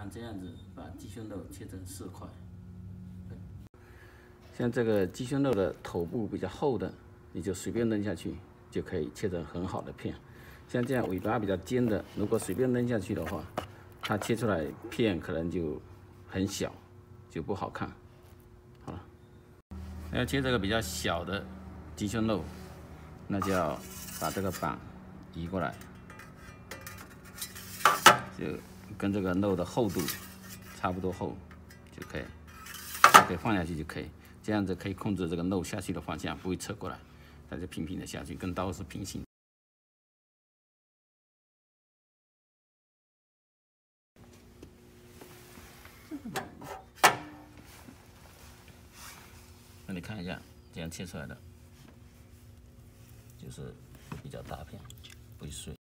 按这样子把鸡胸肉切成4块。像这个鸡胸肉的头部比较厚的，你就随便扔下去，就可以切成很好的片。像这样尾巴比较尖的，如果随便扔下去的话，它切出来片可能就很小，就不好看。好了，要切这个比较小的鸡胸肉，那就要把这个板移过来，就跟这个肉的厚度差不多厚就可以，放下去就可以。这样子可以控制这个肉下去的方向，不会侧过来，它就平平的下去，跟刀是平行。那你看一下，这样切出来的就是比较大片，不会碎。